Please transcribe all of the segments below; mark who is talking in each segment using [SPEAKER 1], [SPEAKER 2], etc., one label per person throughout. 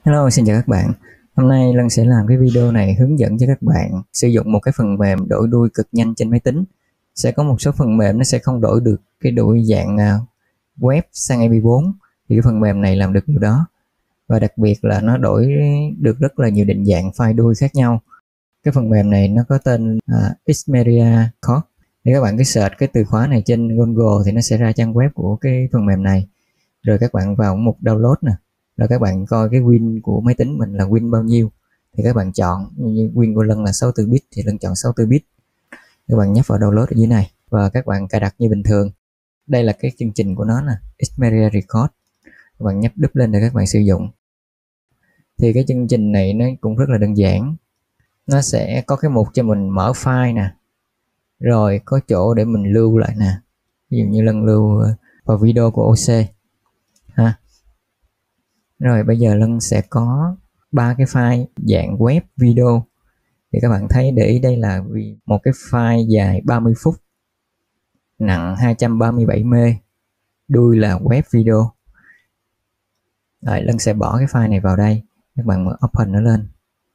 [SPEAKER 1] Hello, xin chào các bạn. Hôm nay Lân sẽ làm cái video này hướng dẫn cho các bạn sử dụng một cái phần mềm đổi đuôi cực nhanh trên máy tính. Sẽ có một số phần mềm nó sẽ không đổi được cái đuôi dạng web sang MP4, thì cái phần mềm này làm được điều đó. Và đặc biệt là nó đổi được rất là nhiều định dạng file đuôi khác nhau. Cái phần mềm này nó có tên Xperia Record. Thì các bạn cứ search cái từ khóa này trên Google thì nó sẽ ra trang web của cái phần mềm này. Rồi các bạn vào mục download nè. Rồi các bạn coi cái win của máy tính mình là win bao nhiêu thì các bạn chọn, như win của Lân là 64 bit thì Lân chọn 64 bit. Các bạn nhấp vào download ở dưới này và các bạn cài đặt như bình thường. Đây là cái chương trình của nó nè, Xperia Record. Các bạn nhấp đúp lên để các bạn sử dụng. Thì cái chương trình này nó cũng rất là đơn giản. Nó sẽ có cái mục cho mình mở file nè, rồi có chỗ để mình lưu lại nè. Ví dụ như Lân lưu vào video của OC ha. Rồi bây giờ Lân sẽ có 3 cái file dạng web video. Thì các bạn thấy để ý đây là vì một cái file dài 30 phút, nặng 237 MB, đuôi là web video. Rồi Lân sẽ bỏ cái file này vào đây. Các bạn mở open nó lên.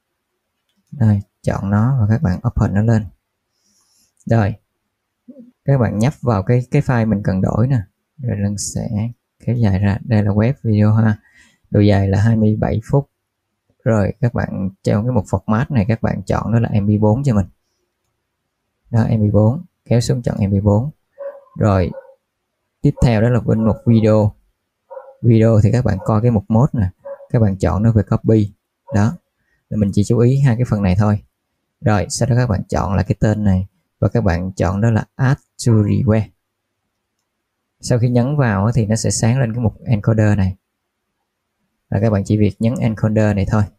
[SPEAKER 1] Rồi chọn nó và các bạn open nó lên. Rồi các bạn nhấp vào cái file mình cần đổi nè. Rồi Lân sẽ kéo dài ra. Đây là web video ha. Độ dài là 27 phút. Rồi các bạn trong cái mục format này các bạn chọn đó là MP4 cho mình. Đó, MP4, kéo xuống chọn MP4. Rồi tiếp theo đó là bên mục video. Video thì các bạn coi cái mục mode nè, các bạn chọn nó về copy. Đó. Rồi mình chỉ chú ý hai cái phần này thôi. Rồi sau đó các bạn chọn lại cái tên này và các bạn chọn đó là Add to Request. Sau khi nhấn vào thì nó sẽ sáng lên cái mục encoder này. Và các bạn chỉ việc nhấn encoder này thôi.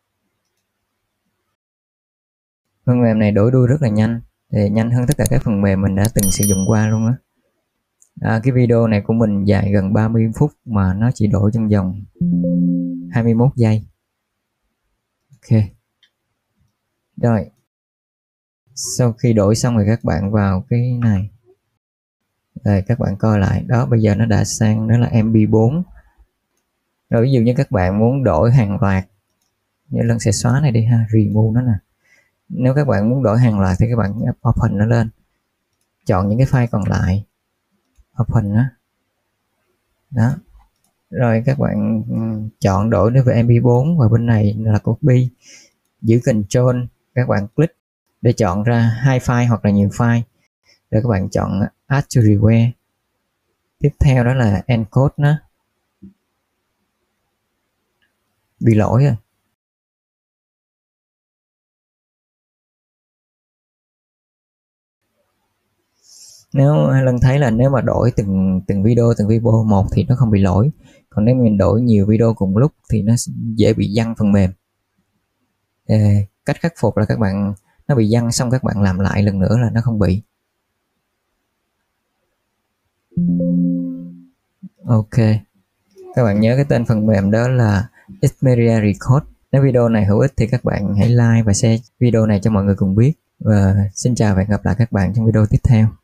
[SPEAKER 1] Phần mềm này đổi đuôi rất là nhanh, thì nhanh hơn tất cả các phần mềm mình đã từng sử dụng qua luôn á. Cái video này của mình dài gần 30 phút mà nó chỉ đổi trong vòng 21 giây. Ok. Rồi. Sau khi đổi xong rồi các bạn vào cái này. Rồi các bạn coi lại. Đó, bây giờ nó đã sang đó là MP4. Rồi ví dụ như các bạn muốn đổi hàng loạt, như Lân sẽ xóa này đi ha, remove nó nè. Nếu các bạn muốn đổi hàng loạt thì các bạn open nó lên, chọn những cái file còn lại, open nó. Đó. Rồi các bạn chọn đổi nó về MP4 và bên này là copy, giữ Ctrl, các bạn click để chọn ra hai file hoặc là nhiều file. Rồi các bạn chọn Add to Request. Tiếp theo đó là encode nó. Bị lỗi rồi. Nếu Lân thấy là nếu mà đổi từng video một thì nó không bị lỗi, còn nếu mình đổi nhiều video cùng lúc thì nó dễ bị giăng phần mềm. Cách khắc phục là các bạn, nó bị giăng xong các bạn làm lại lần nữa là nó không bị. Ok, các bạn nhớ cái tên phần mềm đó là Xperia Record. Nếu video này hữu ích thì các bạn hãy like và share video này cho mọi người cùng biết. Và xin chào và hẹn gặp lại các bạn trong video tiếp theo.